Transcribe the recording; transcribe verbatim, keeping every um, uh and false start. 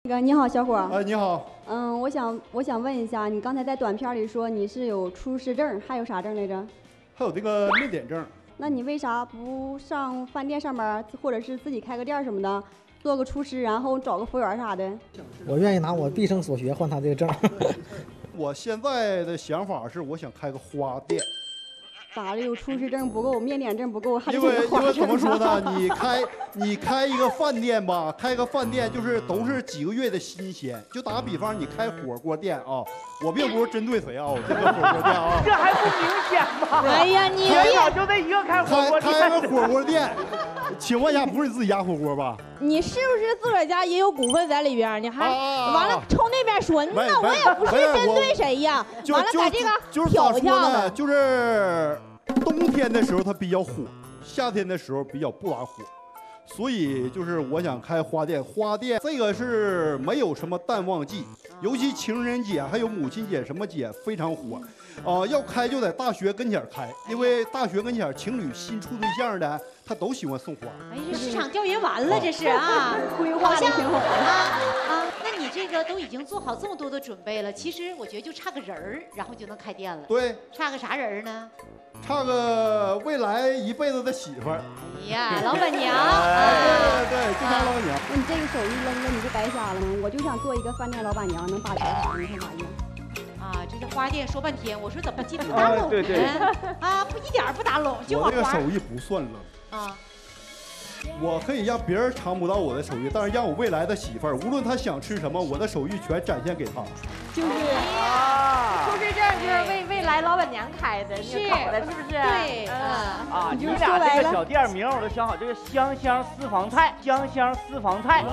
那个你好，小伙。 哎，你好。 嗯，我想我想问一下，你刚才在短片里说你是有厨师证，还有啥证来着？ 还有这个面点证。 那你为啥不上饭店上班，或者是自己开个店什么的，做个厨师，然后找个服务员啥的？ 我愿意拿我毕生所学换他这个证。 我现在的想法是，我想开个花店。 咋的？有厨师证不够，面点证不够，还得因为因为有花证怎么说呢？你开你开一个饭店吧，开个饭店就是都是几个月的新鲜。就打个比方，你开火锅店啊，我并不是针对谁啊，我这个火锅店啊， 这还不明显吗？ 哎呀，你全场就那一个开火锅店， 开个火锅店，请问一下，不是你自己家火锅吧？ 你是不是自个儿家也有股份在里边？你还啊完了冲那边说，那我也不是针对谁呀，完了把这个挑挑的， 就是冬天的时候它比较火，夏天的时候比较不拉火。所以就是我想开花店，花店这个是没有什么淡旺季，尤其情人节还有母亲节什么节非常火，啊、呃，要开就在大学跟前开，因为大学跟前情侣新处对象的，他都喜欢送花。 哎，这市场调研完了，这是啊， 规划的挺好的啊啊。那你这个都已经做好这么多的准备了，其实我觉得就差个人儿，然后就能开店了。 对， 差个啥人呢？ 差个未来一辈子的媳妇儿。 哎呀，老板娘。 对对对，就差老板娘。 那你这个手艺扔了，你不白瞎了吗？我就想做一个饭店老板娘，能打钱啥？你看咋样？ 啊，这是花店说半天，我说怎么鸡不打拢对对呢？啊，不一点不打拢，就我往花。 这个手艺不算冷啊。 我可以让别人尝不到我的手艺，但是让我未来的媳妇儿，无论她想吃什么，我的手艺全展现给她。 就是啊， 厨师证就是为未来老板娘开的， 是考的是不是？ 对， 嗯。 啊，你俩这个小店名我都想好，这个香香私房菜，香香私房菜。